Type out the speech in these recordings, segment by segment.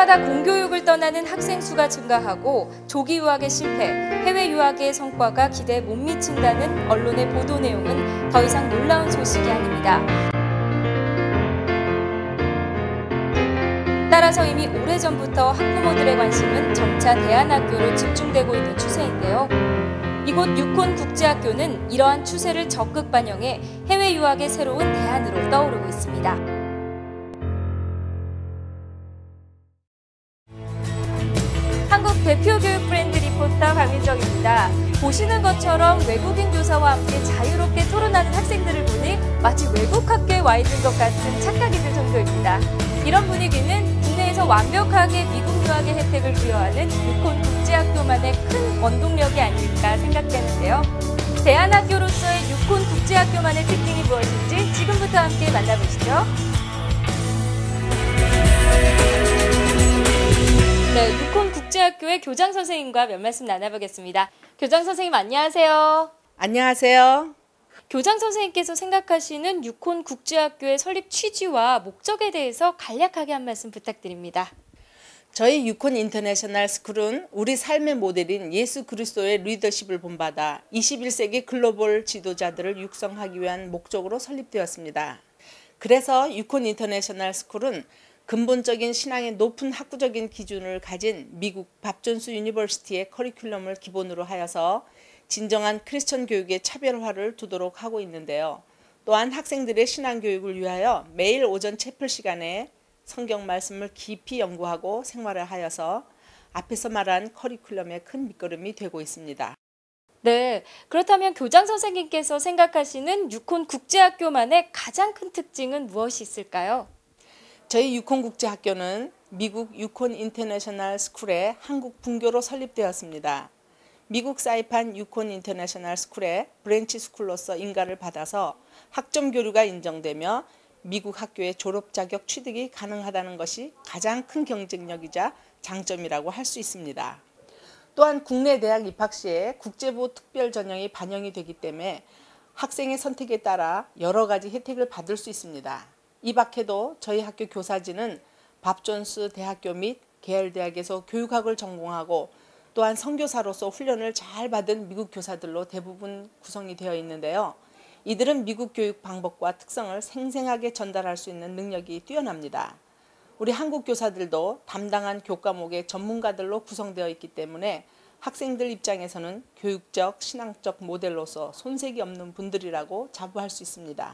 해마다 공교육을 떠나는 학생 수가 증가하고 조기 유학의 실패, 해외 유학의 성과가 기대에 못 미친다는 언론의 보도 내용은 더 이상 놀라운 소식이 아닙니다. 따라서 이미 오래전부터 학부모들의 관심은 점차 대안학교로 집중되고 있는 추세인데요. 이곳 육혼국제학교는 이러한 추세를 적극 반영해 해외 유학의 새로운 대안으로 떠오르고 있습니다. 한국 대표 교육 브랜드 리포터 강민정입니다. 보시는 것처럼 외국인 교사와 함께 자유롭게 토론하는 학생들을 보니 마치 외국 학교에 와 있는 것 같은 착각이 들 정도입니다. 이런 분위기는 국내에서 완벽하게 미국 유학의 혜택을 부여하는 육혼국제학교만의 큰 원동력이 아닐까 생각되는데요. 대안학교로서의 육혼국제학교만의 특징이 무엇인지 지금부터 함께 만나보시죠. 네, 육혼국제학교의 교장 선생님과 몇 말씀 나눠보겠습니다. 교장 선생님 안녕하세요. 안녕하세요. 교장 선생님께서 생각하시는 육혼국제학교의 설립 취지와 목적에 대해서 간략하게 한 말씀 부탁드립니다. 저희 육혼 인터내셔널 스쿨은 우리 삶의 모델인 예수 그리스도의 리더십을 본받아 21세기 글로벌 지도자들을 육성하기 위한 목적으로 설립되었습니다. 그래서 육혼 인터내셔널 스쿨은 근본적인 신앙의 높은 학구적인 기준을 가진 미국 밥존스 유니버시티의 커리큘럼을 기본으로 하여서 진정한 크리스천 교육의 차별화를 두도록 하고 있는데요. 또한 학생들의 신앙교육을 위하여 매일 오전 채플 시간에 성경 말씀을 깊이 연구하고 생활을 하여서 앞에서 말한 커리큘럼의 큰 밑거름이 되고 있습니다. 네, 그렇다면 교장 선생님께서 생각하시는 육혼국제학교만의 가장 큰 특징은 무엇이 있을까요? 저희 육혼국제학교는 미국 육혼 인터내셔널 스쿨의 한국 분교로 설립되었습니다. 미국 사이판 육혼 인터내셔널 스쿨의 브랜치 스쿨로서 인가를 받아서 학점 교류가 인정되며 미국 학교의 졸업 자격 취득이 가능하다는 것이 가장 큰 경쟁력이자 장점이라고 할 수 있습니다. 또한 국내 대학 입학 시에 국제부 특별 전형이 반영이 되기 때문에 학생의 선택에 따라 여러 가지 혜택을 받을 수 있습니다. 이 밖에도 저희 학교 교사진은 밥존스 대학교 및 계열대학에서 교육학을 전공하고 또한 선교사로서 훈련을 잘 받은 미국 교사들로 대부분 구성이 되어 있는데요. 이들은 미국 교육 방법과 특성을 생생하게 전달할 수 있는 능력이 뛰어납니다. 우리 한국 교사들도 담당한 교과목의 전문가들로 구성되어 있기 때문에 학생들 입장에서는 교육적, 신앙적 모델로서 손색이 없는 분들이라고 자부할 수 있습니다.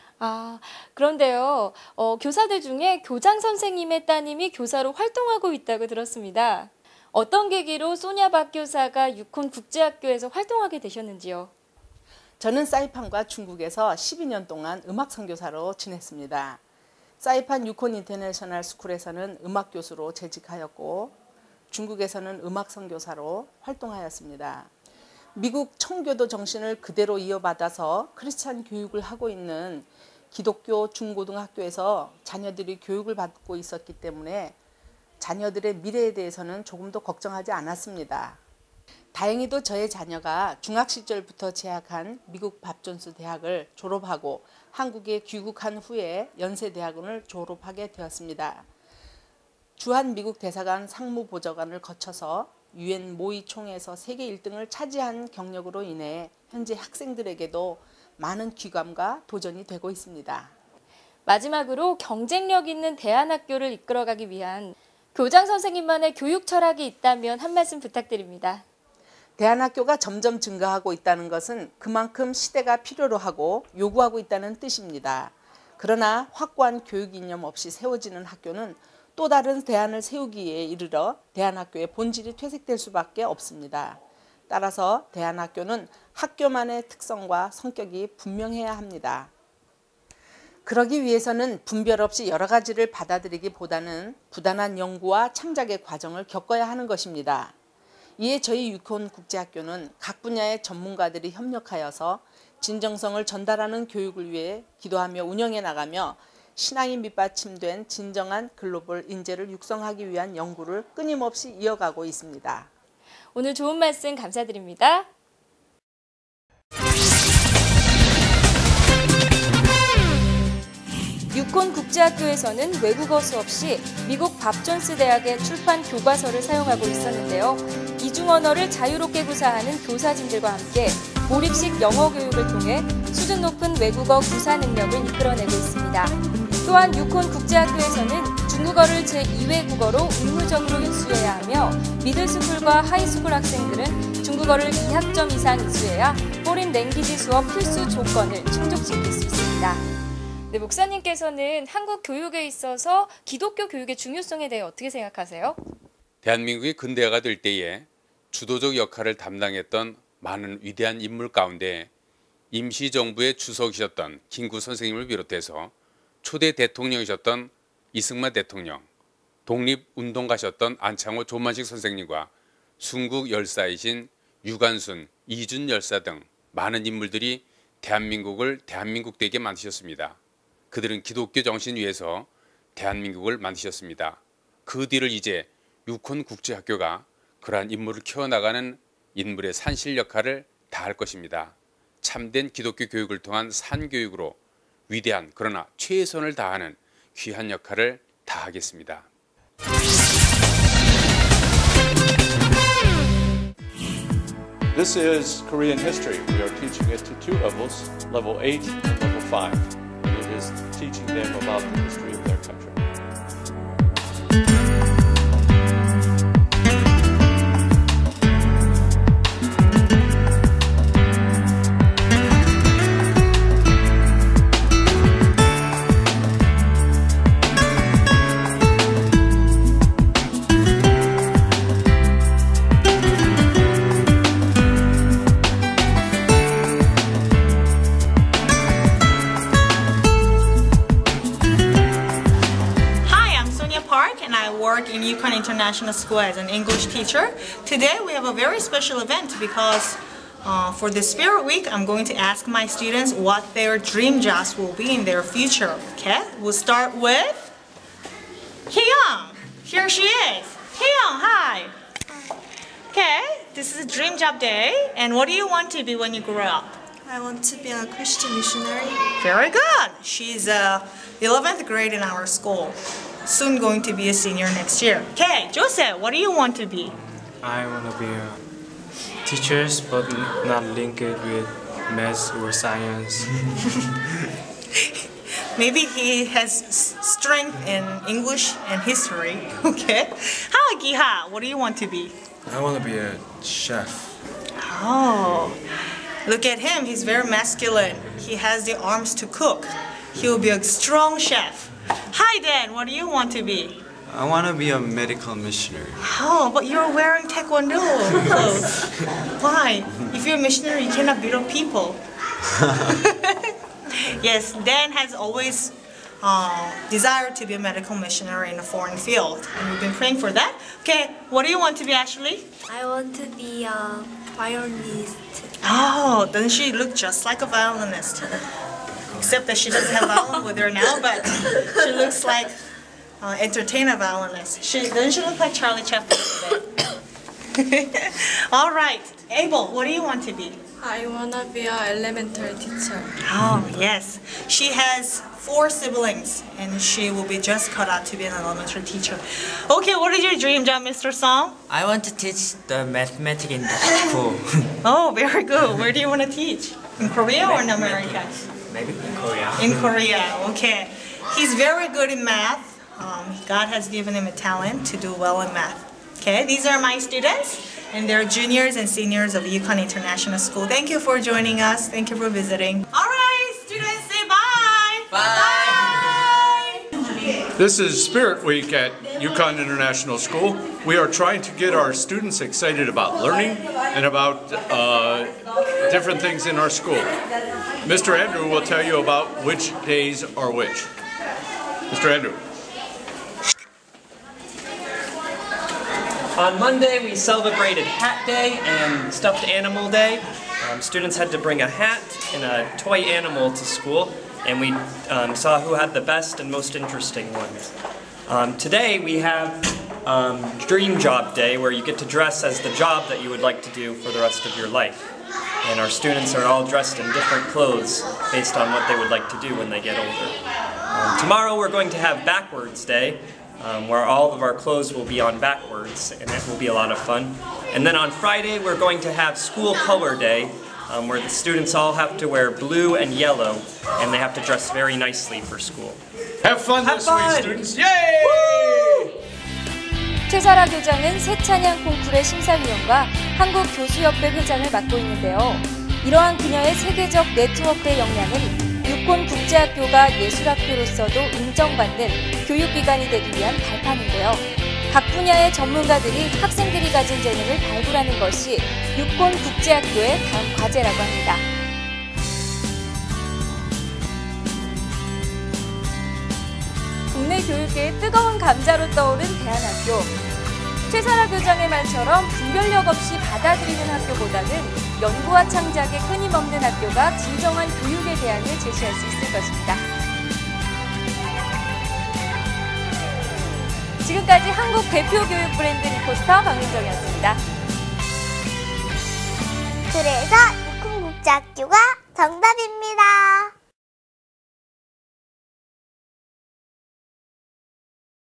그런데요. 교사들 중에 교장 선생님의 따님이 교사로 활동하고 있다고 들었습니다. 어떤 계기로 소냐 박 교사가 육혼국제학교에서 활동하게 되셨는지요? 저는 사이판과 중국에서 12년 동안 음악 선교사로 지냈습니다. 사이판 육혼 인터내셔널 스쿨에서는 음악 교수로 재직하였고 중국에서는 음악 선교사로 활동하였습니다. 미국 청교도 정신을 그대로 이어받아서 크리스찬 교육을 하고 있는 기독교 중고등학교에서 자녀들이 교육을 받고 있었기 때문에 자녀들의 미래에 대해서는 조금도 걱정하지 않았습니다. 다행히도 저의 자녀가 중학 시절부터 재학한 미국 밥존스 대학을 졸업하고 한국에 귀국한 후에 연세대학원을 졸업하게 되었습니다. 주한 미국 대사관 상무보좌관을 거쳐서 유엔 모의 총회에서 세계 1등을 차지한 경력으로 인해 현재 학생들에게도 많은 귀감과 도전이 되고 있습니다. 마지막으로 경쟁력 있는 대안학교를 이끌어가기 위한 교장 선생님만의 교육 철학이 있다면 한 말씀 부탁드립니다. 대안학교가 점점 증가하고 있다는 것은 그만큼 시대가 필요로 하고 요구하고 있다는 뜻입니다. 그러나 확고한 교육 이념 없이 세워지는 학교는 또 다른 대안을 세우기에 이르러 대안학교의 본질이 퇴색될 수밖에 없습니다. 따라서 대안학교는 학교만의 특성과 성격이 분명해야 합니다. 그러기 위해서는 분별 없이 여러 가지를 받아들이기보다는 부단한 연구와 창작의 과정을 겪어야 하는 것입니다. 이에 저희 육혼국제학교는 각 분야의 전문가들이 협력하여서 진정성을 전달하는 교육을 위해 기도하며 운영해 나가며 신앙이 밑받침된 진정한 글로벌 인재를 육성하기 위한 연구를 끊임없이 이어가고 있습니다. 오늘 좋은 말씀 감사드립니다. 유콘 국제학교에서는 외국어 수업 시 미국 밥 존스 대학의 출판 교과서를 사용하고 있었는데요. 이중 언어를 자유롭게 구사하는 교사진들과 함께 몰입식 영어 교육을 통해 수준 높은 외국어 구사 능력을 이끌어내고 있습니다. 또한 유콘 국제학교에서는 중국어를 제2외 국어로 의무적으로 이수해야 하며 미들스쿨과 하이스쿨 학생들은 중국어를 2학점 이상 이수해야 포린 랭귀지 수업 필수 조건을 충족시킬 수 있습니다. 네, 목사님께서는 한국 교육에 있어서 기독교 교육의 중요성에 대해 어떻게 생각하세요? 대한민국이 근대화가 될 때에 주도적 역할을 담당했던 많은 위대한 인물 가운데 임시정부의 주석이셨던 김구 선생님을 비롯해서 초대 대통령이셨던 이승만 대통령, 독립운동가셨던 안창호 조만식 선생님과 순국 열사이신 유관순, 이준 열사 등 많은 인물들이 대한민국을 대한민국되게 만드셨습니다. 그들은 기독교 정신 위에서 대한민국을 만드셨습니다. 그 뒤를 이제 유콘 국제학교가 그러한 인물을 키워나가는 인물의 산실 역할을 다할 것입니다. 참된 기독교 교육을 통한 산교육으로 위대한 그러나 최선을 다하는 귀한 역할을 다하겠습니다. This is Korean history. We are teaching it to two levels, level 8 and level 5. And it is teaching them about the history of their country. In Yukon International School as an English teacher. Today we have a very special event because for the Spirit Week I'm going to ask my students what their dream jobs will be in their future. Okay, we'll start with Hyeyoung. Here she is. Hyeyoung, hi. Okay, this is a dream job day, and what do you want to be when you grow up? I want to be a Christian missionary. Very good. She's 11th grade in our school. Soon going to be a senior next year. Okay, Joseph, what do you want to be? I want to be a teacher, but not link it with math or science. Maybe he has strength in English and history. Okay. Hi, Giha, what do you want to be? I want to be a chef. Oh, look at him. He's very masculine. He has the arms to cook. He will be a strong chef. Hi, Dan. What do you want to be? I want to be a medical missionary. Oh, but you're wearing taekwondo clothes. Why? If you're a missionary, you cannot beat up people. Yes, Dan has always desired to be a medical missionary in a foreign field, and we've been praying for that. Okay, what do you want to be, Ashley? I want to be a violinist. Oh, doesn't she look just like a violinist? Except that she doesn't have violin with her now, but she looks like entertainer violinist. Doesn't she look like Charlie Chaplin today? All right, Abel, what do you want to be? I want to be an elementary teacher. Oh, yes. She has 4 siblings, and she will be just cut out to be an elementary teacher. Okay, what is your dream job, Mr. Song? I want to teach the mathematics in the school. Oh, very good. Where do you want to teach? In Korea or in America? Maybe in Korea. In Korea, okay. He's very good in math. God has given him a talent to do well in math. Okay, these are my students, and they're juniors and seniors of Yukon International School. Thank you for joining us. Thank you for visiting. All right, students, say bye. Bye. This is Spirit Week at Yukon International School. We are trying to get our students excited about learning and about different things in our school. Mr. Andrew will tell you about which days are which. Mr. Andrew. On Monday, we celebrated Hat Day and Stuffed Animal Day. Students had to bring a hat and a toy animal to school, and we saw who had the best and most interesting ones. Today, we have Dream Job Day, where you get to dress as the job that you would like to do for the rest of your life. And our students are all dressed in different clothes based on what they would like to do when they get older. Tomorrow we're going to have Backwards Day, where all of our clothes will be on backwards, and it will be a lot of fun. And then on Friday we're going to have School Color Day, where the students all have to wear blue and yellow, and they have to dress very nicely for school. Have fun this week, students! Yay! 최사라 교장은 새 찬양 콩쿠르의 심사위원과 한국교수협회 회장을 맡고 있는데요. 이러한 그녀의 세계적 네트워크의 역량은 육콘국제학교가 예술학교로서도 인정받는 교육기관이 되기 위한 발판인데요. 각 분야의 전문가들이 학생들이 가진 재능을 발굴하는 것이 육콘국제학교의 다음 과제라고 합니다. 국내 교육계의 뜨거운 감자로 떠오른 대한학교. 최사라 교장의 말처럼 분별력 없이 받아들이는 학교보다는 연구와 창작에 끊임없는 학교가 진정한 교육의 대안을 제시할 수 있을 것입니다. 지금까지 한국 대표 교육 브랜드 리포터 박민정이었습니다. 그래서 육콘국제학교가 정답입니다.